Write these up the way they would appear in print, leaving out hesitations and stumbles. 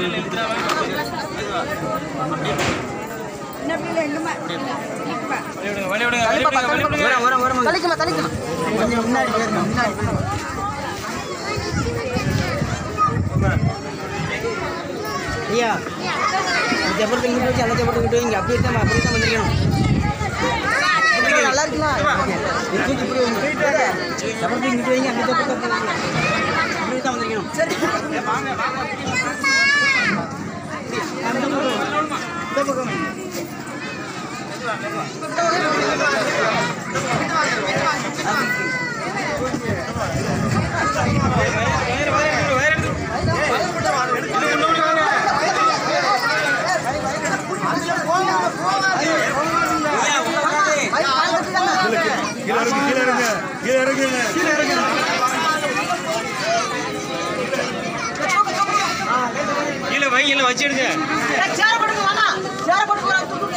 iya jabur tinggi dulu jangan jabur tinggi nggak bisa mah bisa menerima நல்லா இருக்குமா இது இப்படி ஜபர் tinggi dulu nggak bisa pokok bisa menerima சரி வாங்க kita pokok கீழே வை கீழே வச்சிடுங்க சேர போடுங்க வாடா சேர போட்டு போறா தூக்குங்க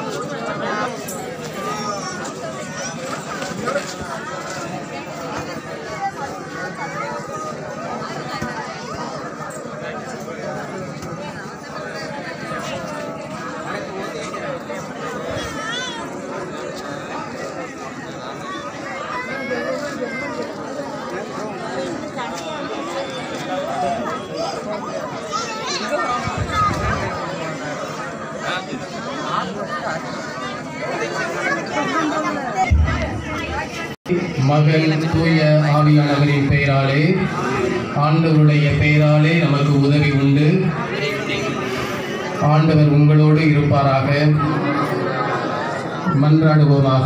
மகன் தூய ஆவியானவரின் பெயராலே ஆண்டவருடைய பெயராலே நமக்கு உதவி உண்டு. ஆண்டவர் உங்களோடு இருப்பாராக. மன்றாடுவோமாக.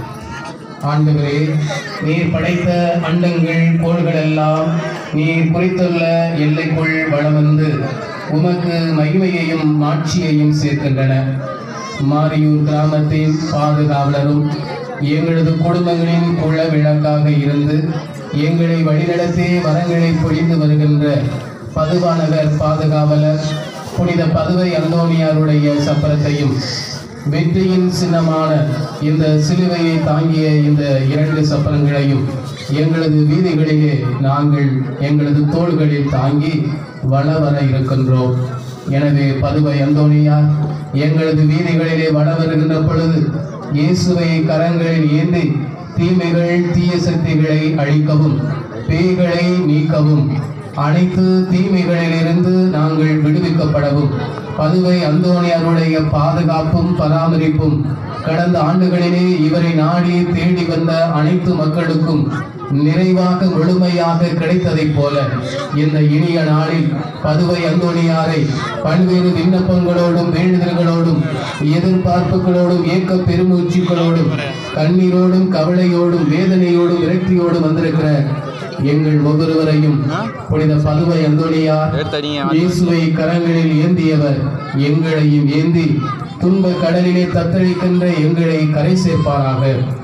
ஆண்டவரே, நீர் படைத்த அண்டங்கள் கோள்கள் எல்லாம் நீர் குறித்துள்ள எல்லைக்குள் வளம் வந்து உமக்கு மகிமையையும் மாட்சியையும் சேர்க்கின்றன. மாரியூர் கிராமத்தின் பாதுகாவலரும் எங்களது குடும்பங்களின் குல விளக்காக இருந்து எங்களை வழிநடத்தி வரங்களை பொழிந்து வருகின்ற பதுவானவர் பாதுகாவலர் புனித பதுவை அந்தோணியாருடைய சப்பரத்தையும் வெற்றியின் சின்னமான இந்த சிலுவையை தாங்கிய இந்த 2 சப்பரங்களையும் எங்களது வீதிகளிலே நாங்கள் எங்களது தோள்களில் தாங்கி வளவர இருக்கின்றோம். எனவே பதுவை அந்தோணியார் எங்களது வீதிகளிலே வள வருகின்ற பொழுது இயேசுவை கரங்களில் ஏந்தி தீமைகள் தீய சக்திகளை அழிக்கவும் பேய்களை நீக்கவும் அனைத்து தீமைகளிலிருந்து நாங்கள் விடுவிக்கப்படவும் பதுவை அந்தோணியாருடைய பாதுகாப்பும் பராமரிப்பும் கடந்த ஆண்டுகளிலே இவரை நாடி தேடி வந்த அனைத்து மக்களுக்கும் நிறைவாக முழுமையாக கிடைத்ததைப் போல இந்த இனிய நாளில் பதுவை அந்தோணியாரை பல்வேறு விண்ணப்பங்களோடும் வேண்டுதல்களோடும் எதிர்பார்ப்புகளோடும் ஏக்க பெருமூச்சுக்களோடும் கண்ணீரோடும் கவலையோடும் வேதனையோடும் விரக்தியோடும் வந்திருக்கிற எங்கள் ஒவ்வொருவரையும் புனித பதுவை அந்தோணியார் இயேசுவை கரங்களில் ஏந்தியவர் எங்களையும் ஏந்தி துன்ப கடலிலே தத்தளிக்கின்ற எங்களை கரை சேர்ப்பாராக.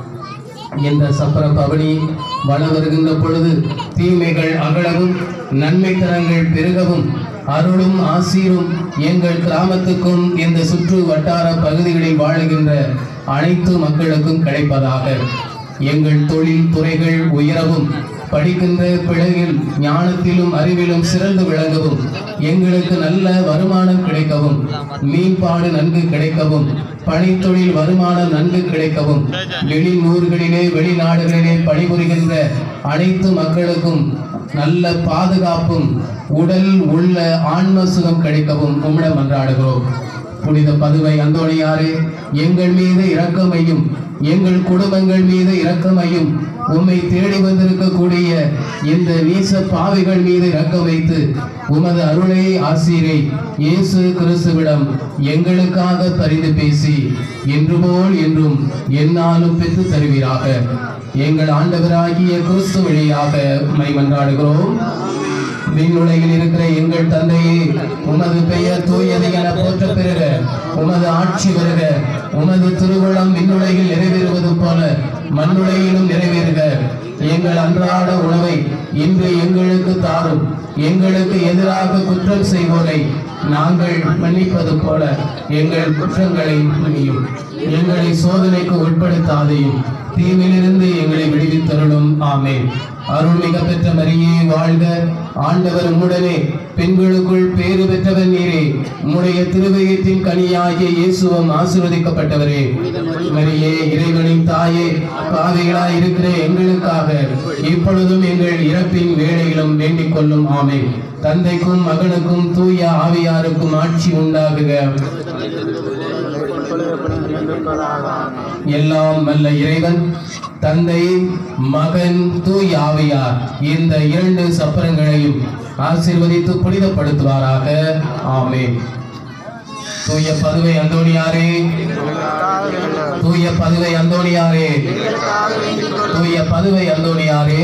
இந்த சப்பர பவனி வள வருகின்ற பொழுது தீமைகள் அகலவும் நன்மை தரங்கள் பெருகவும் அருளும் ஆசீரும் எங்கள் கிராமத்துக்கும் இந்த சுற்று வட்டார பகுதிகளில் வாழுகின்ற அனைத்து மக்களுக்கும் கிடைப்பதாக. எங்கள் தொழில் துறைகள் உயரவும் படிக்கின்ற பிள்ளைகள் ஞானத்திலும் அறிவிலும் சிறந்து விளங்கவும் எங்களுக்கு நல்ல வருமானம் கிடைக்கவும் மீன்பாடு நன்கு கிடைக்கவும் பணித்தொழில் வருமானம் நன்கு கிடைக்கவும் வெளியூர்களிலே வெளிநாடுகளிலே பணிபுரிகின்ற அனைத்து மக்களுக்கும் நல்ல பாதுகாப்பும் உடல் உள்ள ஆன்ம சுகம் கிடைக்கவும் உம்மிடம் மன்றாடுகிறோம். புனித பதுவை அந்தோணியாரே, எங்கள் மீது இரக்கமையும் எங்கள் குடும்பங்கள் மீது இரக்கமையும் உம்மை தேடி வந்திருக்கக்கூடிய இந்த நீச பாவிகள் மீது இரக்கம் வைத்து உமது அருளை ஆசீரை இயேசு கிறிஸ்துவிடம் எங்களுக்காக பரிந்து பேசி இன்று போல் என்றும் எந்நாளும் பெற்று தருவீராக. எங்கள் ஆண்டவராகிய கிறிஸ்து வழியாக உம்மை மன்றாடுகிறோம். விண்ணுலகில் இருக்கிற எங்கள் தந்தையே, உமது பெயர் தூயது என போற்ற பெறுக. உமது ஆட்சி வருக. உமது திருவுளம் விண்ணுலகில் நிறைவேறுவது போல மண்ணுலகிலும் நிறைவேறுக. எங்கள் அன்றாட உணவை இன்று எங்களுக்கு தாரும். எங்களுக்கு எதிராக குற்றம் செய்வோரை நாங்கள் மன்னிப்பது போல எங்கள் குற்றங்களை மன்னியும். எங்களை சோதனைக்கு உட்படுத்தாதையும் தீமையிலிருந்து எங்களை விடுவித்தருளும். ஆமென். அருள்மிக பெற்ற மரியே வாழ்க, ஆண்டவர் உம்முடனே, பெண்களுக்குள் பேறு பெற்றவர் நீரே, உம்முடைய திருவயிற்றின் கனியாகிய இயேசுவும் ஆசீர்வதிக்கப்பட்டவரே. மரியே இறைவனின் தாயே, பாவிகளாய் இருக்கிற எங்களுக்காக இப்பொழுதும் எங்கள் இறப்பின் வேளையிலும் வேண்டிக் கொள்ளும். ஆமென். தந்தைக்கும் மகனுக்கும் தூய ஆவியாருக்கும் ஆட்சி உண்டாகுக. எல்லாம் வல்ல இறைவன் தந்தை, மகன், தூய ஆவியார் இந்த இரண்டு சப்பரங்களையும் ஆசீர்வதித்து புனிதப்படுத்துவாராக. ஆமென். தூய பதுவை அந்தோணியாரே, தூய பதுவை அந்தோணியாரே, தூய பதுவை அந்தோணியாரே,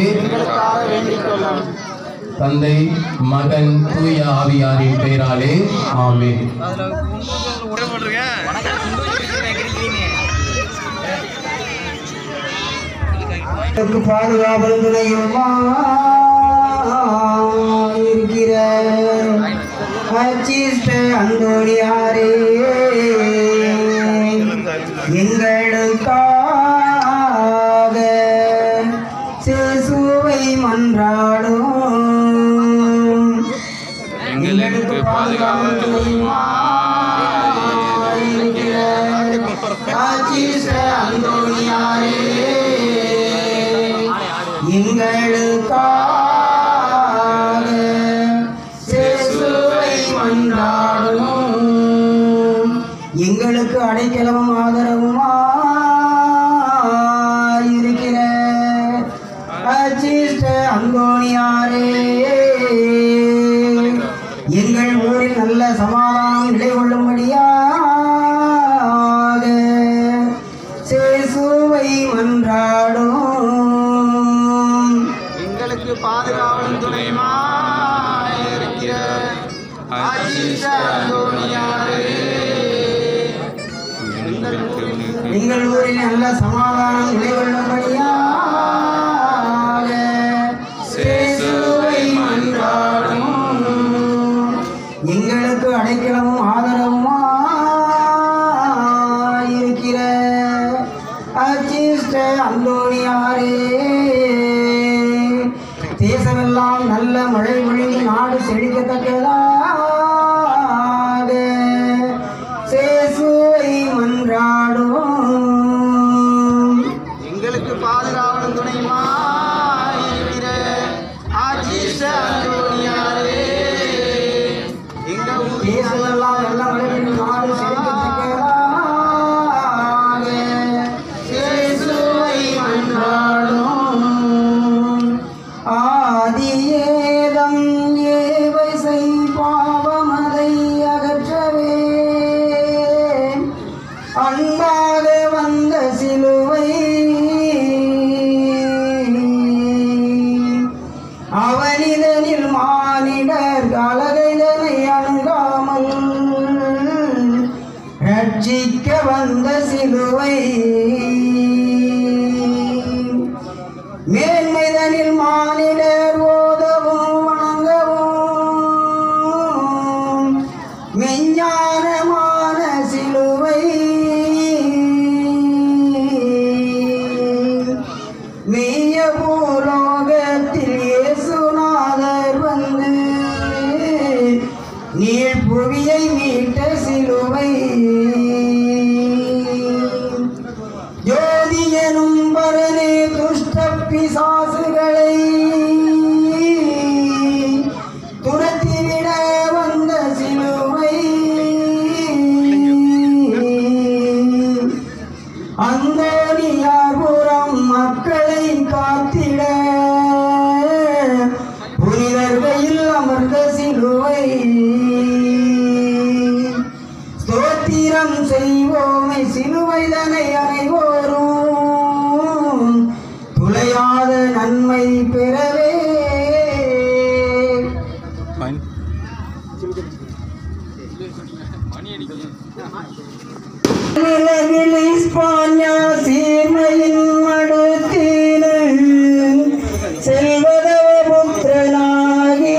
தந்தை, மகன், தூய ஆவியாரின் பெயராலே. ஆமென். பாதுகாவல் துணையுமா இருக்கிற அந்தோணியாரே, எங்களுக்காக சேசுவை மன்றாடும். எங்களுக்கு பாதுகாவல் துணையுமா இருக்கிற அந்தோணியாரே, எங்களுக்காக சேசுவை மன்றாடும். எங்களுக்கு அடைக்கலமும் ஆதரவுமா இருக்கிற அந்தோணியாரே, எங்கள் ஊரில் நல்ல சமாதானம் நிலை கொள்ளும்படியாக சேசுவை மன்றாடும். எங்களுக்கு பாதுகாவல் துணையுமாய் இருக்கிற அந்தோணியாரே, எங்கள் ஊரில் நல்ல சமாதானம் நிலை கொள்ளும்படியாக சேசுவை மன்றாடும். எங்களுக்கு அடைக்கலமும் ஆதரவுமாய் இருக்கிற அந்தோணியாரே, தேசமெல்லாம் நல்ல மழை பொழிந்து நாடு செழிக்கத்தக்கதாக சேசுவை மன்றாடும். எங்களுக்கு பாதுகாவலும் துணையுமாய் இருக்கிற அந்தோணியாரே, எங்கள் தேசமெல்லாம் நல்ல மழை பொழிந்து நாடு செழிக்கத்தக்கதாக சேசுவை மன்றாடும். ஆதியேதம் ஏவை செய் பாவமதை அகற்றவே அன்பாக வந்த சிலுவை அவனிதனில் மானிடர் கலகைதனை அணுகாமல் ரட்சிக்க வந்த சிலுவை மேன்மைதனில் மானிடர் ஓதவும் வணங்கவும் மெஞ்ஞானமான சிலுவை மெய்ய பூலோகத்தில் இயேசுநாதர் வந்து நீள் புவியை மீட்ட சிலுவை ஜோதியனும் பரனே துஷ்ட பிசாசுகளை துரத்திவிட வந்த சிலுவை அந்தோணியார்புரம் மக்களை காத்திட புனிதர்கையில் அமர்ந்த சிலுவை ஸ்தோத்திரம் செய்வோமை சிலுவைதனை அனைவோரும் துளையாத நன்மை பெறவே. நிலவில் இஸ்பான்யா சீர்மையின் மடுத்தீன செல்வதவ புத்திரனாகி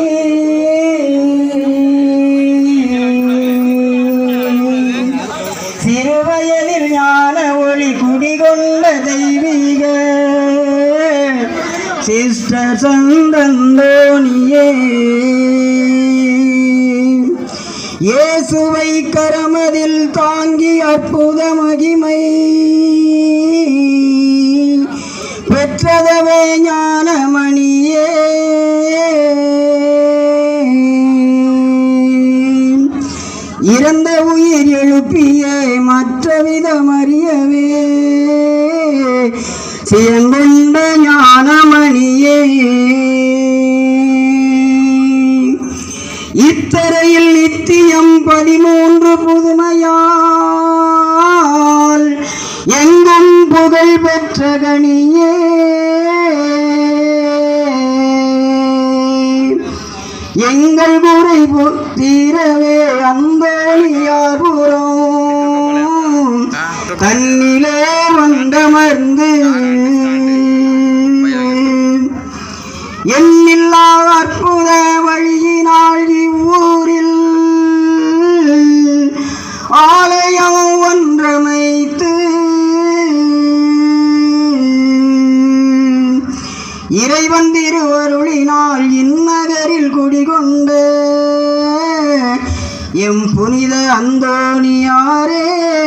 சிறுவயதில் ஞான ஒளி குடிகொண்ட தெய்வீக சிஸ்டர் சந்தந்தோனியே இயேசுவை கரமதில் தாங்கி அற்புத மகிமை பெற்றதவே ஞானமணியே இறந்த உயிர் எழுப்பிய மற்ற விதமறியவே சியங்கொண்ட ஞானமணியே இத்தரையில் நித்தியம் 13 புதுமையால் எங்கும் புகழ் பெற்ற கணியே எங்கள் குறை தீரவே அந்தோணியார்புறம் தன்னிலே வந்தமர்ந்து எண்ணில்லா அற்புத வழியினால் இவ்வூரில் ஆலயம் ஒன்றமைத்து இறைவன் திருவருளினால் இந்நகரில் குடிகொண்ட எம் புனித அந்தோணியாரே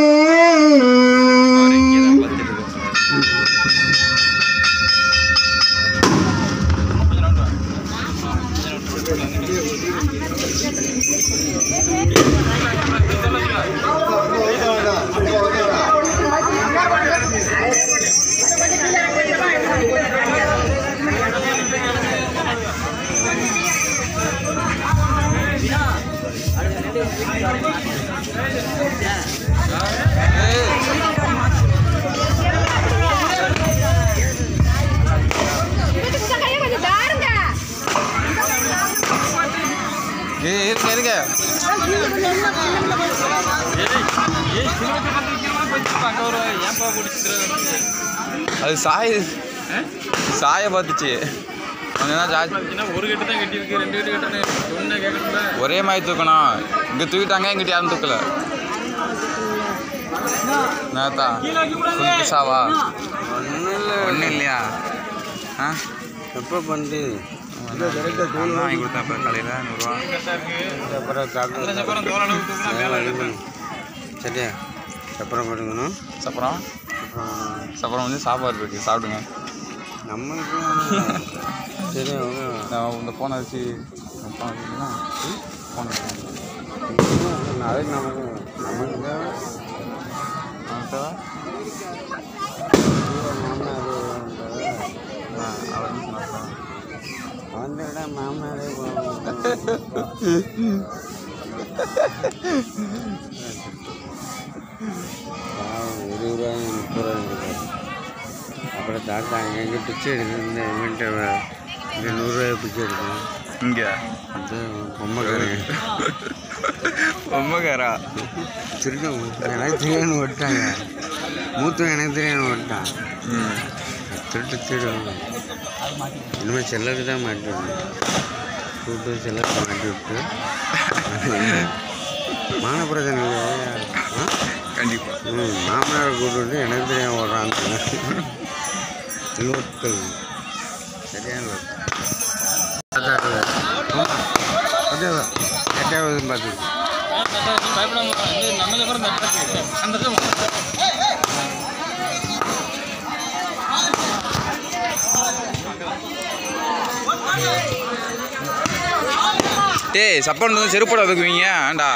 அது சாய பார்த்துச்சு ஒரு கட்டு தான் கட்டியிருக்கு 2 கட்டு கட்டணும் ஒரே மாதிரி தூக்கணும் இங்கே தூக்கிட்டாங்க எங்கிட்ட யாரும் தூக்கல நேத்தா சாவா ஒன்றும் இல்லையா ஆ எப்போ பண்ணி வாங்கி கொடுத்தேன் இப்போ காலையில் 100 ரூபா சரியா சப்பரம் போட்டுக்கணும் சப்பரம் வந்து சாப்பாடு இருக்குது சாப்பிடுங்க நம்மளுக்கு சரி நான் இந்த ஃபோனை வச்சு ஃபோன் நாளைக்கு நமக்கு அவன் விட மாமனாரே 20 ரூபா 30 ரூபா அப்புறம் தாத்தா அங்கங்கே பிச்சை எடுக்கணும் இந்த இவன்ட்டு இந்த 100 ரூபாய் பிச்சை எடுக்கணும் இங்கே அது பொம்மைக்காரா திருடம் எனக்கு தெரியாதுன்னு விட்டாங்க மூத்தவன் எனக்கு தெரியாதுன்னு விட்டான் திருடு இனிமேல் செல்லருக்கு தான் மாட்டி விடணும் கூட்டு செல்லருக்கு மாட்டி விட்டு மான பிரச்சனை இல்லையா கண்டிப்பாக மாமனாரை கூட்டு விட்டு எனக்கு தெரியாமல் ஓடுறாங்க லோக்கல் சரியான எட்டாவது பார்த்து டேய் சப்பன் வந்து செருப்போட வைக்குவீங்க ஆண்டா